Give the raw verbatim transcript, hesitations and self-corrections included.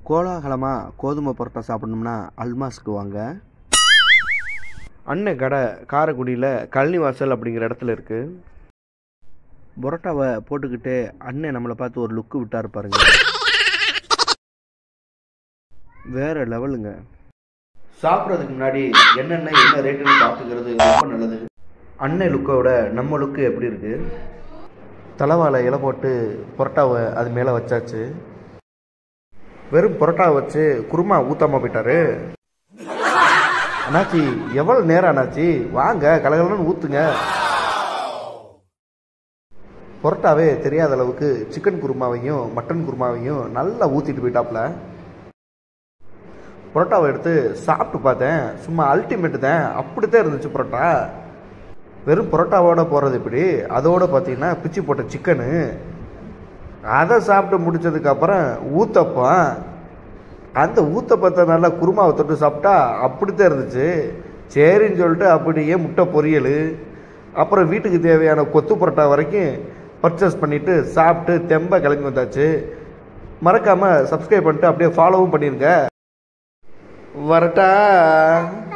கோலாகலமாக கோதுமை பரோட்டா சாப்பிட்ணும்னா அல்மாஸ்க்கு வாங்க. அண்ணன் கடை காரைக்குடியில் கழனிவாசல் அப்படிங்கிற இடத்துல இருக்குது. பரோட்டாவை போட்டுக்கிட்டு அண்ணன் நம்மளை பார்த்து ஒரு லுக்கு விட்டார் பாருங்க, வேற லெவலுங்க. சாப்பிட்றதுக்கு முன்னாடி என்னென்ன என்ன ரேட்டுன்னு பார்த்துக்கிறது ரொம்ப நல்லது. அண்ணன் லுக்கோட நம்ம லுக்கு எப்படி இருக்கு? தலைவாழை இலை போட்டு பரோட்டாவை அது மேலே வச்சாச்சு. வெறும் பரோட்டாவை வச்சு குருமா ஊத்தாம போயிட்டாரு. அண்ணாச்சி எவ்வளோ நேரம் அண்ணாச்சி, வாங்க கலகலன்னு ஊத்துங்க. பரோட்டாவே தெரியாத அளவுக்கு சிக்கன் குருமாவையும் மட்டன் குருமாவையும் நல்லா ஊற்றிட்டு போயிட்டாப்புல. பரோட்டாவை எடுத்து சாப்பிட்டு பார்த்தேன், சும்மா அல்டிமேட்டு தான், அப்படித்தான் இருந்துச்சு பரோட்டா. வெறும் பரோட்டாவோட போகிறது இப்படி, அதோடு பார்த்தீங்கன்னா பிச்சு போட்ட சிக்கனு, அதை சாப்பிட்டு முடித்ததுக்கப்புறம் ஊத்தப்பம், அந்த ஊத்தப்பத்தை நல்லா குருமாவை தொட்டு சாப்பிட்டா அப்படித்தான் இருந்துச்சு. சரின்னு சொல்லிட்டு அப்படியே முட்டை பொரியல், அப்புறம் வீட்டுக்கு தேவையான கொத்து பரோட்டா வரைக்கும் பர்ச்சேஸ் பண்ணிவிட்டு சாப்பிட்டு தெம்ப கிளம்பி வந்தாச்சு. மறக்காமல் சப்ஸ்கிரைப் பண்ணிட்டு அப்படியே ஃபாலோவும் பண்ணிடுங்க. வரட்டா.